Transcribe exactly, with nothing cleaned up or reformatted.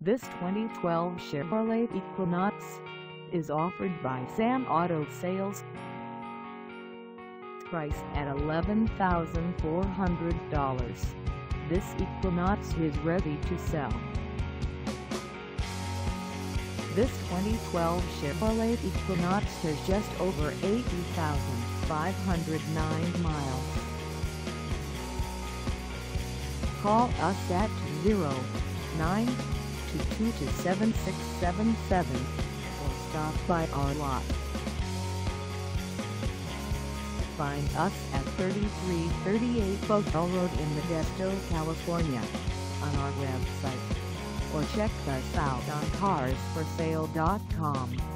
This twenty twelve Chevrolet Equinox is offered by Sam Auto Sales. Price at eleven thousand four hundred dollars. This Equinox is ready to sell. This twenty twelve Chevrolet Equinox has just over eighty thousand five hundred nine miles. Call us at zero nine two two two seven six seven seven or stop by our lot. Find us at thirty-three thirty-eight Foothill Road in Modesto, California, on our website, or check us out on cars for sale dot com.